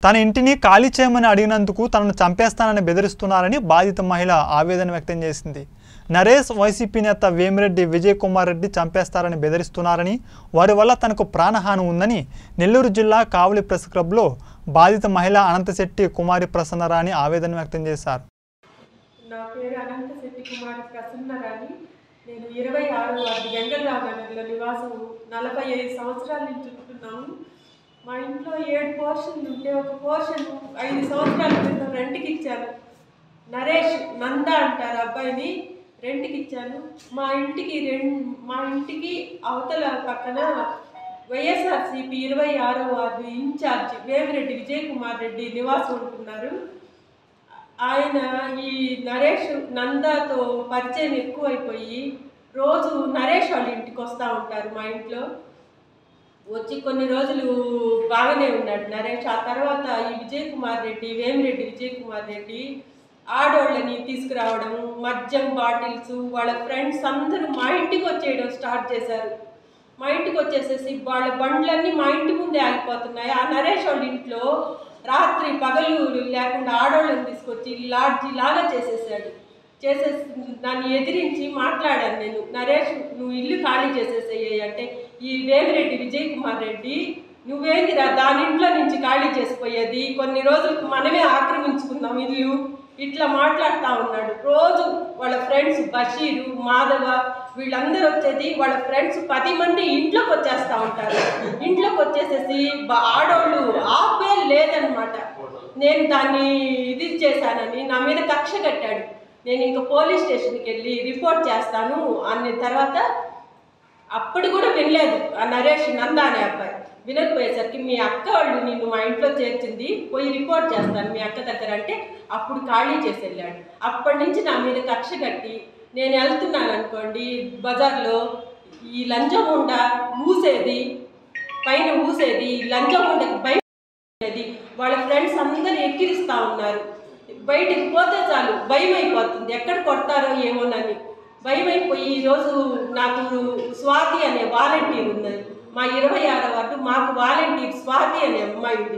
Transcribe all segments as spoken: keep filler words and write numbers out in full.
తన ఇంటిని ఖాళీ చేయమని అడిగినందుకు తనను చంపేస్తానని బెదిరిస్తున్నారని బాధిత మహిళ ఆవేదన వ్యక్తం చేసింది. నరేష్ వైసీపీ నేత వేమిరెడ్డి విజయ్ కుమార్ రెడ్డి చంపేస్తారని బెదిరిస్తున్నారని, వారి వల్ల తనకు ప్రాణహాని ఉందని నెల్లూరు జిల్లా కావలి ప్రెస్ క్లబ్లో బాధిత మహిళ అనంతశెట్టి కుమారి ప్రసన్నరాణి ఆవేదన వ్యక్తం చేశారు. నా పేరు అనంతశెట్టి కుమారి ప్రసన్నరాణి. నేను ఇరవై ఆరు వార్డు వెంగళరావు నగర్లో నివాసం నలభై ఐదు సంవత్సరాల నుంచి ఉంటున్నాము. మా ఇంట్లో ఏడు పోర్షన్లు ఉంటే ఒక పోర్షన్ ఐదు సంవత్సరాల క్రితం రెంట్కి ఇచ్చాను. నరేష్ నంద అంటారు అబ్బాయిని, రెంట్కి ఇచ్చాను. మా ఇంటికి రెండు మా ఇంటికి అవతల పక్కన వైఎస్ఆర్సీపీ ఇరవై ఆరో వార్డు ఇన్ఛార్జ్ వేమిరెడ్డి విజయ్ కుమార్ రెడ్డి నివాసం ఉంటున్నారు. ఆయన ఈ నరేష్ నందాతో పరిచయం ఎక్కువైపోయి రోజు నరేష్ వాళ్ళ ఇంటికి వస్తూ ఉంటారు. మా ఇంట్లో వచ్చి కొన్ని రోజులు బాగానే ఉన్నాడు నరేష్. ఆ తర్వాత ఈ విజయ్ కుమార్ రెడ్డి వేమిరెడ్డి విజయ్ కుమార్ రెడ్డి ఆడోళ్ళని తీసుకురావడం, మద్యం బాటిల్స్, వాళ్ళ ఫ్రెండ్స్ అందరూ మా ఇంటికి వచ్చేయడం స్టార్ట్ చేశారు. మా ఇంటికి వచ్చేసేసి వాళ్ళ బండ్లన్నీ మా ఇంటి ముందే ఆగిపోతున్నాయి. ఆ నరేష్ వాళ్ళ ఇంట్లో రాత్రి పగలు లేకుండా ఆడోళ్ళని తీసుకొచ్చి లాడ్జీ లాగా చేసేసాడు. చేసేసి దాన్ని ఎదిరించి మాట్లాడాను నేను, నరేష్ నువ్వు ఇల్లు ఖాళీ చేసేసేయి అంటే, ఈ వేమిరెడ్డి విజయ్ కుమార్ రెడ్డి నువ్వేందిరా దాని ఇంట్లో నుంచి ఖాళీ చేసిపోయేది, కొన్ని రోజులకు మనమే ఆక్రమించుకుందాం ఇల్లు, ఇట్లా మాట్లాడుతూ ఉన్నాడు. రోజు వాళ్ళ ఫ్రెండ్స్ బషీరు, మాధవ వీళ్ళందరూ వచ్చేది, వాళ్ళ ఫ్రెండ్స్ పది మంది ఇంట్లోకి వచ్చేస్తూ ఉంటారు. ఇంట్లోకి వచ్చేసేసి ఆడోళ్ళు ఆపే లేదనమాట. నేను దాన్ని ఇది చేశానని నా మీద కక్ష కట్టాడు. నేను ఇంకా పోలీస్ స్టేషన్కి వెళ్ళి రిపోర్ట్ చేస్తాను అన్న తర్వాత అప్పుడు కూడా వినలేదు ఆ నరేష్ నంద అనే అబ్బాయి. వినకపోయేసరికి మీ అక్క వాళ్ళు నిన్ను మా ఇంట్లో చేర్చింది, పోయి రిపోర్ట్ చేస్తాను మీ అక్క దగ్గర అంటే అప్పుడు ఖాళీ చేసి వెళ్ళాడు. అప్పటి నుంచి నా మీద కక్ష కట్టి నేను వెళ్తున్నాను అనుకోండి బజార్లో, ఈ లంచం ఉండ ఊసేది పైన ఊసేది లంచం ఉండకి బయట వాళ్ళ ఫ్రెండ్స్ అందరూ ఎక్కిరిస్తూ ఉన్నారు. బయటికి పోతే చాలు భయం అయిపోతుంది, ఎక్కడ కొడతారో ఏమోనని భయం అయిపోయి ఈరోజు నాకు స్వాతి అనే వాలంటీర్ ఉన్నది మా ఇరవై ఆరో వార్డు. మాకు వాలంటీర్ స్వాతి అనే అమ్మాయి ఉంది.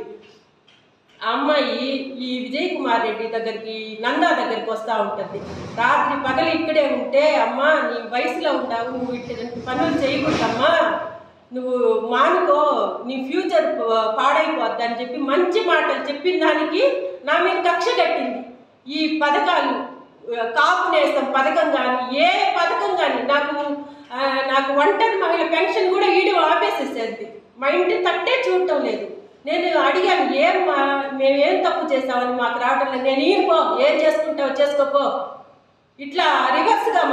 ఆ అమ్మాయి ఈ విజయ్ కుమార్ రెడ్డి దగ్గరికి నందా దగ్గరికి వస్తూ ఉంటుంది. రాత్రి పగలు ఇక్కడే ఉంటే, అమ్మా నీ వయసులో ఉంటావు, నువ్వు ఇట్లాంటి పనులు చేయకూడదమ్మా, నువ్వు మానుకో, నీ ఫ్యూచర్ పాడైపోద్ది అని చెప్పి మంచి మాటలు చెప్పిన దానికి నా మీద కక్ష కట్టింది. ఈ పథకాలు కాపు నేస్తం పథకం కానీ ఏ పథకం కానీ నాకు నాకు ఒంటరి మహిళ పెన్షన్ కూడా ఈడు ఆపేసేసేది. మా ఇంటి తట్టే చూడటం లేదు. నేను అడిగాను, ఏం మేమేం తప్పు చేసామని మాకు రావటం లేదు. నేను ఈయనపో, ఏం చేసుకుంటావో చేసుకోపో, ఇట్లా రివర్స్గా